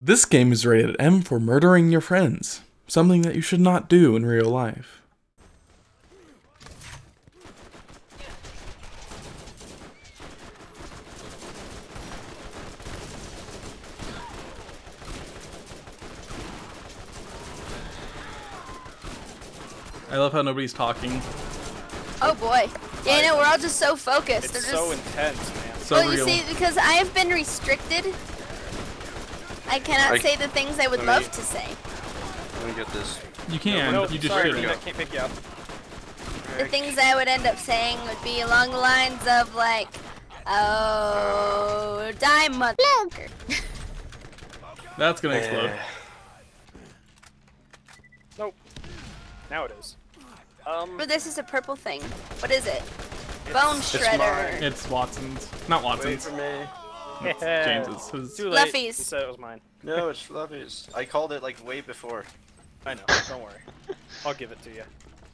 This game is rated M for murdering your friends, something that you should not do in real life. I love how nobody's talking. Oh boy. Yeah, you know, we're all just so focused. It's They're just... so intense, man. So well, real. you see, because I have been restricted, I cannot say the things I would love to say. Let me get this. You can, No, you just sorry, shouldn't. I can't pick you up. The things I would end up saying would be along the lines of like, oh, die motherfucker. That's gonna explode. Nope. Now it is. But this is a purple thing. What is it? Bone shredder. It's Watson's. Not Wait Watson's. for me. It's James's. His. Too late. Fluffy's. You said it was mine. No, it's Fluffy's. I called it like way before. I know. Don't worry. I'll give it to you.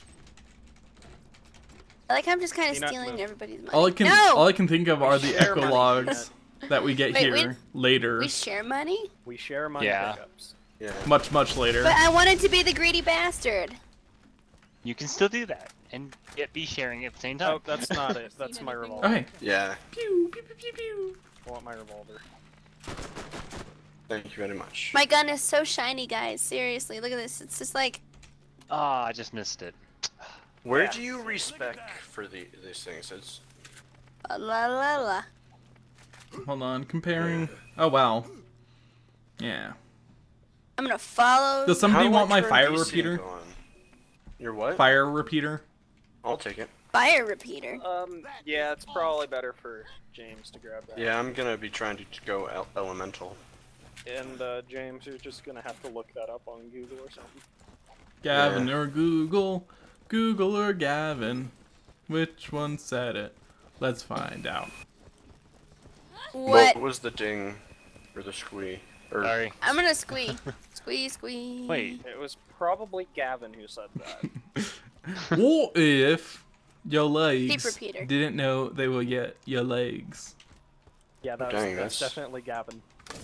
I like I'm just kind of Do not stealing move. everybody's money. All I can think of are the share echo money. logs that we get Wait, here later. We share money? We share money Yeah. pickups. Yeah. Much later. But I wanted to be the greedy bastard. You can still do that and yet be sharing at the same time. Oh, that's not it. That's my revolver. Okay. Yeah. Pew, pew, pew, pew, pew. I want my revolver. Thank you very much. My gun is so shiny, guys. Seriously, look at this. It's just like, Ah, I just missed it. Where Yeah. do you respec for these things? It's la la la. Hold on, comparing. Oh wow. Yeah. I'm gonna follow. Does somebody How do I want my turn fire VSync repeater? on? Your what? Fire repeater? I'll take it. Fire repeater. Yeah, it's probably better for James to grab that. Yeah, I'm gonna be trying to go elemental. And James, you're just gonna have to look that up on Google or something. Gavin Yeah. or Google? Google or Gavin? Which one said it? Let's find out. What? What was the ding or the squee? Or Sorry. I'm gonna squee. Squee. Wait. It was probably Gavin who said that. What if your legs repeater. didn't know they would get your legs? Yeah, that's Dang, that's that's- definitely Gavin.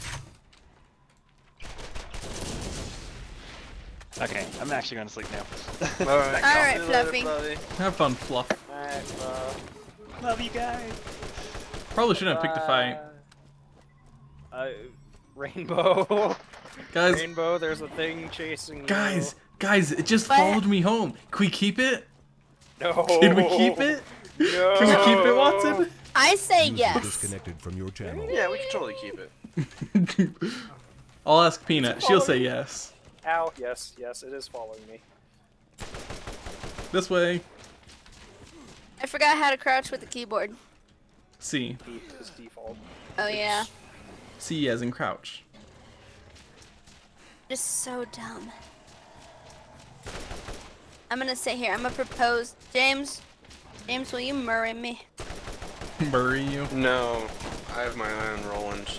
Okay, I'm actually going to sleep now. Alright, Alright, see you later, Fluffy. Have fun, Fluff. Love you guys. Probably shouldn't have picked a fight. Rainbow. Guys, Rainbow, there's a thing chasing you. guys, it just But- followed me home. Can we keep it? No. Can we keep it? No. Can we keep it, Watson? I say User yes. disconnected from your channel. Yeah, we can totally keep it. I'll ask Peanut. She'll say yes. Ow. Yes, yes, it is following me. This way. I forgot how to crouch with the keyboard. C. Is default. Oh yeah. C as in crouch. Just so dumb. I'm gonna sit here. I'm gonna propose. James, will you marry me? Bury you. No, I have my eye on Roland.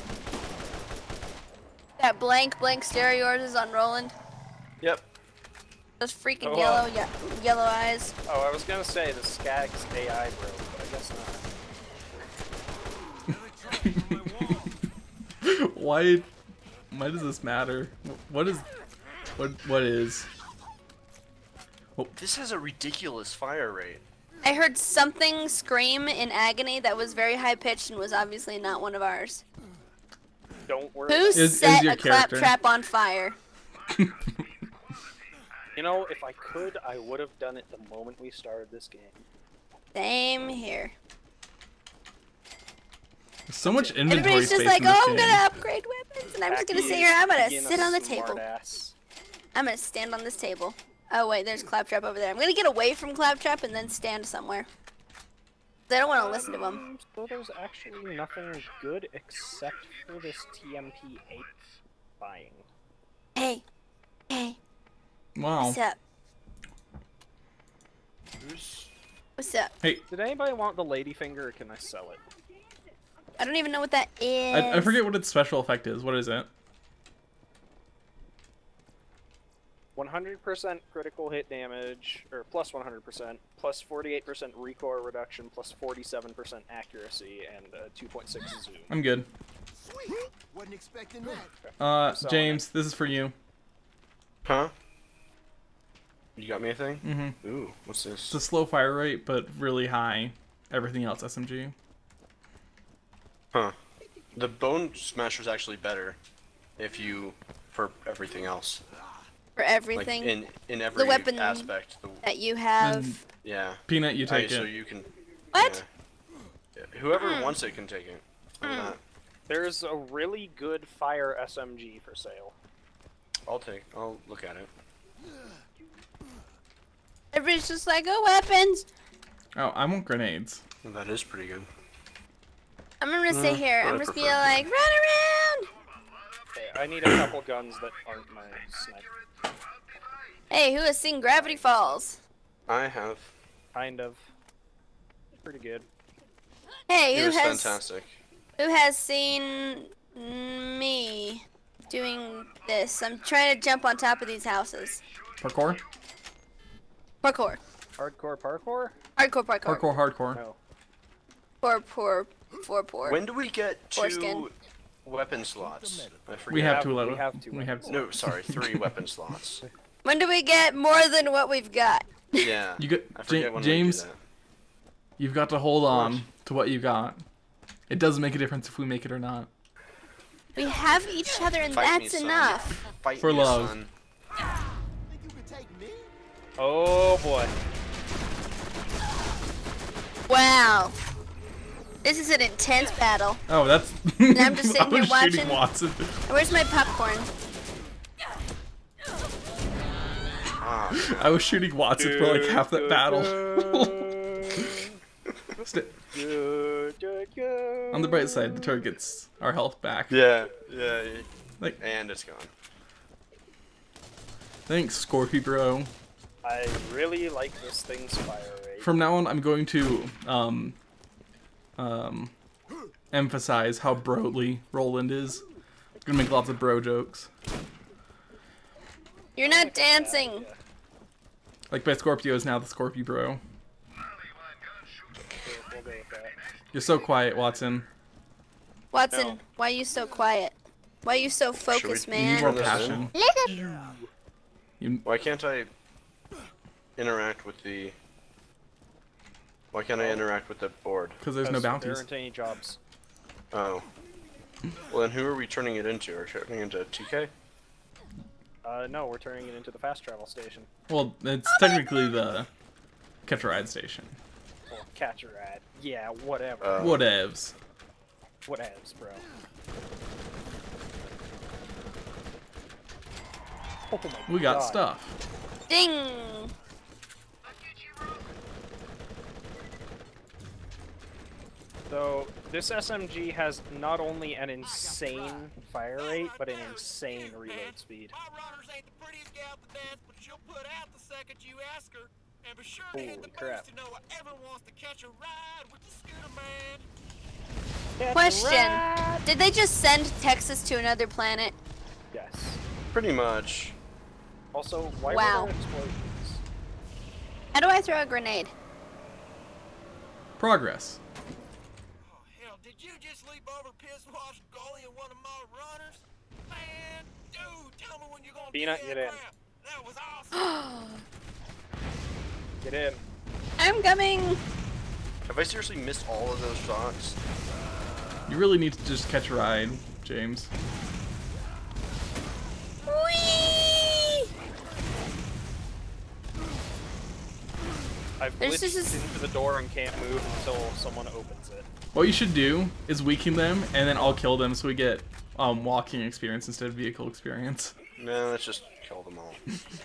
That blank stare of yours is on Roland. Yep. Those freaking Oh, yellow eyes. Oh, I was gonna say the Skag's AI broke, but I guess not. Why does this matter? What is? This has a ridiculous fire rate. I heard something scream in agony that was very high pitched and was obviously not one of ours. Don't worry. Who Is set your a clap character. trap on fire? You know, if I could, I would have done it the moment we started this game. Same here. So much inventory Everybody's just space like, in this oh, I'm game. gonna upgrade weapons, and I'm just gonna sit here. I'm gonna sit on the table. Smartass. I'm gonna stand on this table. Oh wait, there's Claptrap over there. I'm gonna get away from Claptrap and then stand somewhere. I don't want to listen to him. So there's actually nothing good except for this TMP8 buying. Hey, Wow. what's up? Who's... What's up? Hey, Did anybody want the ladyfinger, or can I sell it? I don't even know what that is. I forget what its special effect is. What is it? 100% critical hit damage, or plus 100%, plus 48% recoil reduction, plus 47% accuracy, and 2.6 zoom. I'm good. Sweet. Wasn't expecting that. James, this is for you. Huh? You got me a thing? Mm-hmm. Ooh, what's this? It's a slow fire rate, but really high. Everything else SMG. Huh. The Bone Smasher's actually better if you for everything else. For everything. Like in every weapon aspect. that you have. And Yeah. Peanut, you take So it. you can. What? Yeah. Whoever wants it can take it. There's a really good fire SMG for sale. I'll look at it. Everybody's just like, oh, weapons. Oh, I want grenades. That is pretty good. I'm gonna sit here. but I'm I just be prefer- like, run around. Okay, I need a couple guns that aren't my sniper. Hey, who has seen Gravity Falls? I have. Kind of. Pretty good. Hey, It who was has fantastic. seen me doing this? I'm trying to jump on top of these houses. Parkour? Parkour. Hardcore parkour? Hardcore parkour. Parkour, hardcore. No. Poor. When do we get Foreskin. 2 weapon slots? I forget. We have have- two we levels. have two We have weapons. No, sorry, 3 weapon slots. When do we get more than what we've got? Yeah. You get I forget when James. we do that. You've got to hold on to what you got. It doesn't make a difference if we make it or not. We have each other and Fight me, that's son. enough. Fight For me, love. son. Think you can take me? Oh boy. Wow. This is an intense battle. Oh, that's. I'm just sitting I was here shooting watching. Watson. Where's my popcorn? Ah, I was shooting Watson for like half that battle. On the bright side, the turret gets our health back. yeah. Like, And it's gone. thanks, Scorpio bro. I really like this thing's fire rate. From now on, I'm going to emphasize how broly Roland is. Gonna make lots of bro jokes. You're not dancing. Like my Scorpio is now the Scorpio bro. We'll go with that. You're so quiet, Watson. Watson, No. why are you so quiet? Why are you so focused, we- You need man? more Turn this in? passion. Why can't I interact with the... Why can't I interact with the board? Because there's no 'Cause There bounties. aren't any jobs. Oh. Well, then who are we turning it into? Are we turning it into TK? No, we're turning it into the fast travel station. Well, it's technically the catch a ride station. Or catch a ride. Yeah, whatever. Whatevs. Whatevs, bro. Oh my We got God. stuff. Ding! So, this SMG has not only an insane fire rate, but an insane reload speed. My runners ain't the prettiest gal to dance, but she'll put out the second you ask her. And be sure to hit Holy the crap. boost to know whoever wants to catch a ride with the scooter man. Question. Did they just send Texas to another planet? Yes. Pretty much. Also, why Wow. were there explosions? How do I throw a grenade? Progress. Oh, hell, did you just leap over piss wash goalie and one of my runners? Man, dude, tell me when you're gonna Peanut, do get that in. crap. That was awesome. Get in. I'm coming. Have I seriously missed all of those shots? You really need to just catch a ride, James. Whee! I've There's glitched just this- into the door and can't move until someone opens it. What you should do is weaken them, and then I'll kill them so we get walking experience instead of vehicle experience. No, let's just kill them all.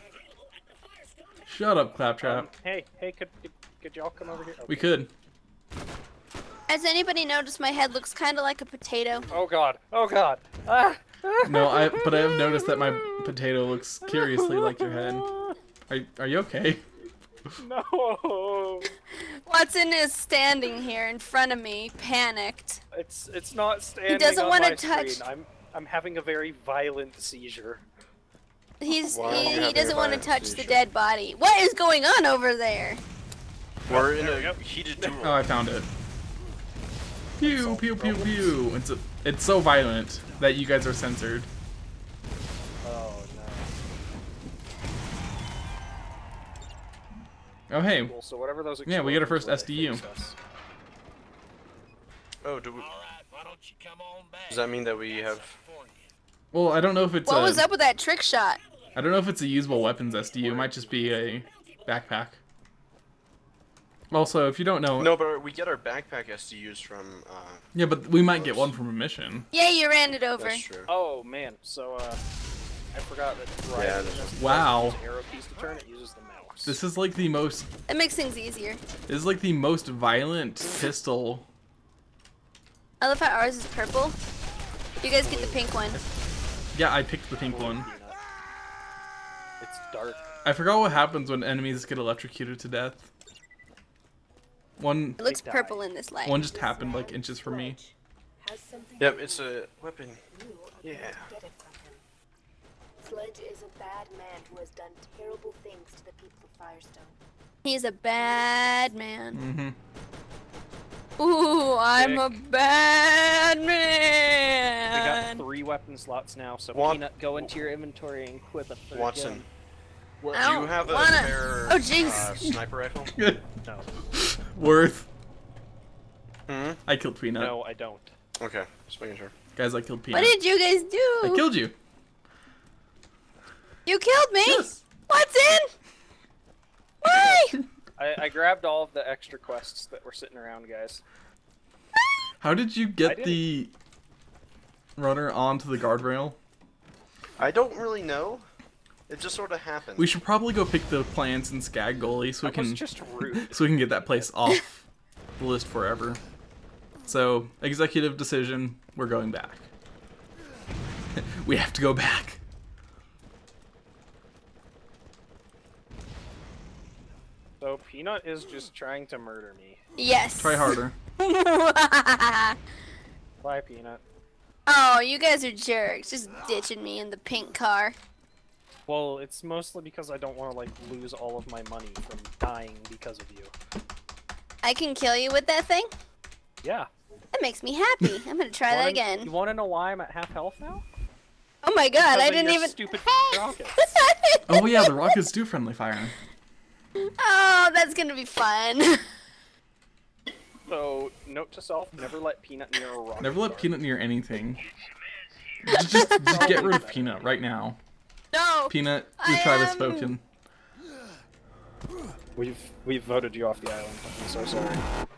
Shut up, Claptrap. Hey, could y'all come over here? We Okay. could. Has anybody noticed my head looks kind of like a potato? Oh god. Oh god. Ah! No, but I have noticed that my potato looks curiously like your head. Are you okay? No. Watson is standing here in front of me, panicked. It's not standing doesn't on wanna my touch- screen. I'm having a very violent seizure. Why are you He having doesn't a want to violent touch the seizure? dead body. What is going on over there? We're in there we a go. heated duel. Oh, I found it. Pew pew pew pew. It's so violent that you guys are censored. Oh no. Oh hey, Cool. So whatever those yeah, we get our first explosions SDU. were, they fixed us. Oh, do we, All right, why don't you come on back? does that mean that we have? For you. Well, I don't know if it's What was up with that trick shot? I don't know if it's a usable weapons SDU. It might just be a backpack. Also, if you don't know, No, but we get our backpack SDUs from. yeah, but we might get one from a mission. Yeah, you ran it over. That's true. Oh man, so I forgot that Yeah, Ryan that's- doesn't Wow. use arrow keys to turn, it uses the mouse. This is like the most. That makes things easier. This is like the most violent pistol. I love how ours is purple. You guys get the pink one. Yeah, I picked the pink one. It's dark. I forgot what happens when enemies get electrocuted to death. One It looks die. purple in this light. one just happened like inches from me. Yep, it's a weapon. Yeah. Sledge is a bad man who has done terrible things to the people of Firestone. He's a bad man. Mm-hmm. Ooh, I'm a Sick. bad We got man. 3 weapon slots now, so Wat- Peanut, go into your inventory and equip a third Watson, gun. do I you don't have a wanna- spare Oh, jeez. sniper rifle? No. Worth. Hmm. I killed Peanut. No, I don't. Okay, just making sure. Guys, I killed What Peanut. did you guys I do? killed you. You killed me. Yes. What's in? Why? I grabbed all of the extra quests that were sitting around, guys. How did you I get did. the runner onto the guardrail? I don't really know. It just sort of happened. We should probably go pick the plants in Skag Gully so we That was can just rude. so we can get that place off the list forever. So, executive decision, we're going back. We have to go back. So Peanut is just trying to murder me. Yes. Try harder. Bye, Peanut. Oh, you guys are jerks. Just ditching me in the pink car. Well, it's mostly because I don't want to like lose all of my money from dying because of you. I can kill you with that thing? Yeah. That makes me happy. I'm gonna try that You again. want to know why I'm at half health now? Oh my god, I Because of didn't your even. Stupid rockets. Oh yeah, the rockets do friendly fire. Oh, that's gonna be fun. So, note to self: never let Peanut near a rocket. Never let bar. Peanut near anything. Just get rid of Peanut right now. No. Peanut, your I tribe has am- spoken. We've voted you off the island. I'm so sorry.